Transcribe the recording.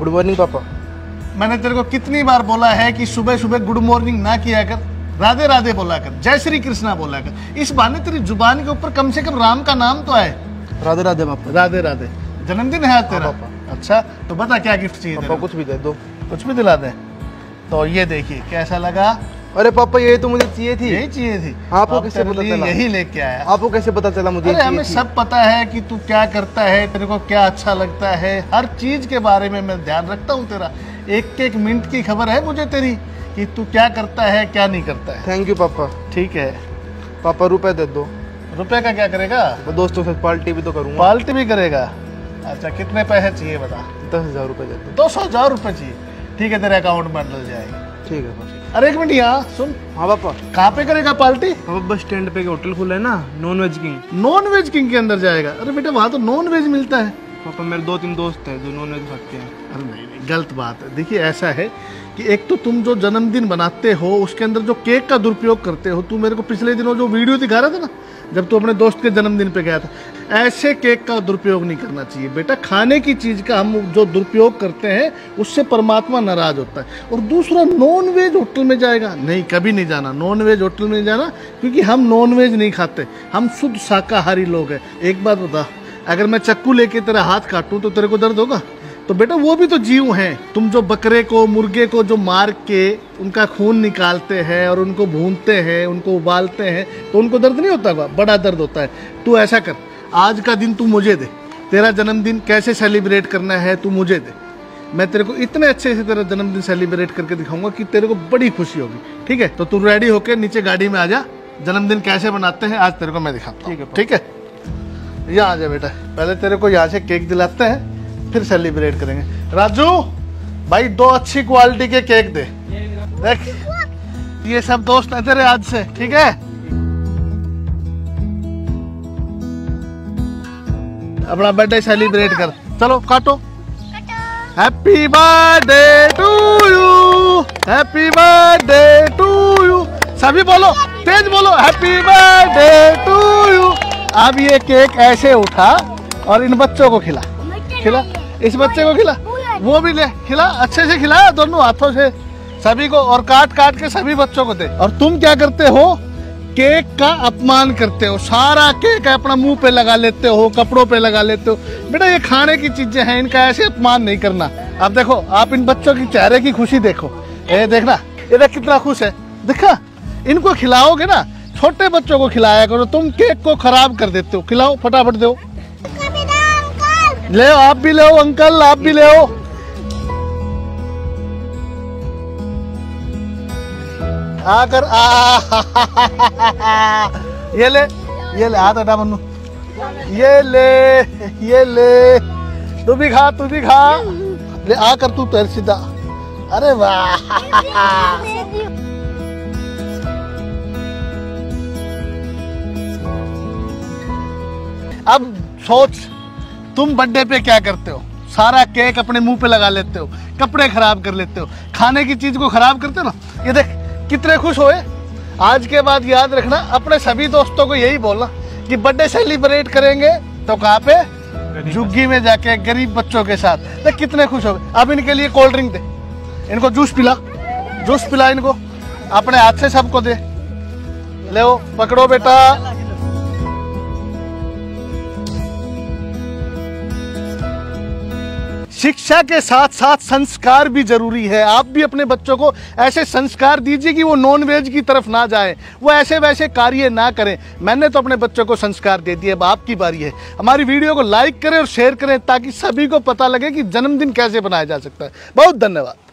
Good morning पापा। मैंने तेरे को कितनी बार बोला है कि सुबह सुबह गुड मॉर्निंग ना किया कर, राधे राधे बोला कर, जय श्री कृष्णा बोला कर। इस बहाने तेरी जुबान के ऊपर कम से कम राम का नाम तो आए। राधे राधे पापा। राधे राधे। जन्मदिन है आज तेरा? अच्छा तो बता क्या गिफ्ट चाहिए पापा? कुछ भी दे दो। कुछ भी दिला दे। तो ये देखिए कैसा लगा। अरे पापा ये तो मुझे चाहिए थी। यही चाहिए थी? आपको कैसे पता चला? यही लेके आया। आपको कैसे पता चला मुझे? अरे हमें सब पता है कि तू क्या करता है, तेरे को क्या अच्छा लगता है, हर चीज के बारे में मैं ध्यान रखता हूँ तेरा। एक एक मिनट की खबर है मुझे तेरी कि तू क्या करता है क्या नहीं करता है। थैंक यू पापा। ठीक है पापा रुपए दे दो। रुपए का क्या करेगा? मैं दोस्तों के साथ पार्टी भी तो करूँगा। पार्टी भी करेगा? अच्छा कितने पैसे चाहिए बता? 10,000 रुपए दे दो। 200,000 रुपए चाहिए? ठीक है तेरे अकाउंट में डल जाएगा। ठीक है पापा। अरे एक मिनट यहाँ सुन। हाँ पापा। कहाँ पे करेगा पार्टी? पापा बस स्टैंड पे होटल खुला है ना, non veg king. Non veg king के अंदर जाएगा? अरे बेटा वहाँ तो नॉन वेज मिलता है। पापा मेरे 2-3 दोस्त हैं जो नॉन वेज खाते हैं। अरे नहीं गलत बात है। देखिए ऐसा है कि एक तो तुम जो जन्मदिन बनाते हो उसके अंदर जो केक का दुरुपयोग करते हो, तू मेरे को पिछले दिनों जो वीडियो दिखा रहा था ना जब तू अपने दोस्त के जन्मदिन पे गया था, ऐसे केक का दुरुपयोग नहीं करना चाहिए बेटा। खाने की चीज का हम जो दुरुपयोग करते हैं उससे परमात्मा नाराज होता है। और दूसरा नॉन वेज होटल में जाएगा? नहीं कभी नहीं जाना, नॉन वेज होटल में नहीं जाना, क्योंकि हम नॉन वेज नहीं खाते, हम शुद्ध शाकाहारी लोग हैं। एक बात बता, अगर मैं चाकू लेके तेरा हाथ काटूं तो तेरे को दर्द होगा? तो बेटा वो भी तो जीव हैं। तुम जो बकरे को मुर्गे को जो मार के उनका खून निकालते हैं और उनको भूनते हैं, उनको उबालते हैं, तो उनको दर्द नहीं होता? बड़ा दर्द होता है। तू ऐसा कर, आज का दिन तू मुझे दे। तेरा जन्मदिन कैसे सेलिब्रेट करना है तू मुझे दे। मैं तेरे को इतने अच्छे से तेरा जन्मदिन सेलिब्रेट करके दिखाऊंगा कि तेरे को बड़ी खुशी होगी। ठीक है तो तू रेडी होके नीचे गाड़ी में आ जा। जन्मदिन कैसे बनाते हैं आज तेरे को मैं दिखाता हूँ। ठीक है यहाँ आ जा बेटा। पहले तेरे को यहाँ से केक दिलाते हैं फिर सेलिब्रेट करेंगे। राजू भाई 2 अच्छी क्वालिटी के केक दे। देख ये सब दोस्त है तेरे आज से। ठीक है अपना बर्थडे सेलिब्रेट कर। चलो काटो। Happy birthday to you, happy birthday to you. सभी बोलो, तेज बोलो, हैप्पी बर्थडे टू यू। अब ये केक ऐसे उठा और इन बच्चों को खिला। खिला, इस बच्चे को खिला, वो भी ले खिला, अच्छे से खिला दोनों हाथों से सभी को, और काट काट के सभी बच्चों को दे। और तुम क्या करते हो? केक का अपमान करते हो। सारा केक अपना मुंह पे लगा लेते हो, कपड़ों पे लगा लेते हो। बेटा ये खाने की चीजें हैं, इनका ऐसे अपमान नहीं करना। अब देखो आप इन बच्चों की चेहरे की खुशी देखो। ये देखना, ये देख कितना खुश है। देखा, इनको खिलाओगे ना, छोटे बच्चों को खिलाया करो। तुम केक को खराब कर देते हो। खिलाओ फटाफट दो। ले आप भी ले अंकल, आप भी ले। आकर ये ले, ये ले हाथ हटा मन्नू। ये ले तू भी खा, तू भी खा। ले आकर तू पैर सीधा। अरे वाह अब सोच तुम बर्थडे पे क्या करते हो? सारा केक अपने मुंह पे लगा लेते हो, कपड़े खराब कर लेते हो, खाने की चीज को खराब करते हो ना। ये देख कितने खुश होए। आज के बाद याद रखना, अपने सभी दोस्तों को यही बोलना कि बर्थडे सेलिब्रेट करेंगे तो कहाँ पे? झुग्गी में जाके गरीब बच्चों के साथ। देख कितने खुश हो। अब इनके लिए कोल्ड ड्रिंक दे, इनको जूस पिला, जूस पिला इनको, अपने हाथ से सबको दे। ले पकड़ो बेटा। शिक्षा के साथ साथ संस्कार भी जरूरी है। आप भी अपने बच्चों को ऐसे संस्कार दीजिए कि वो नॉन वेज की तरफ ना जाए, वो ऐसे वैसे कार्य ना करें। मैंने तो अपने बच्चों को संस्कार दे दिए, अब आपकी बारी है। हमारी वीडियो को लाइक करें और शेयर करें ताकि सभी को पता लगे कि जन्मदिन कैसे बनाया जा सकता है। बहुत धन्यवाद।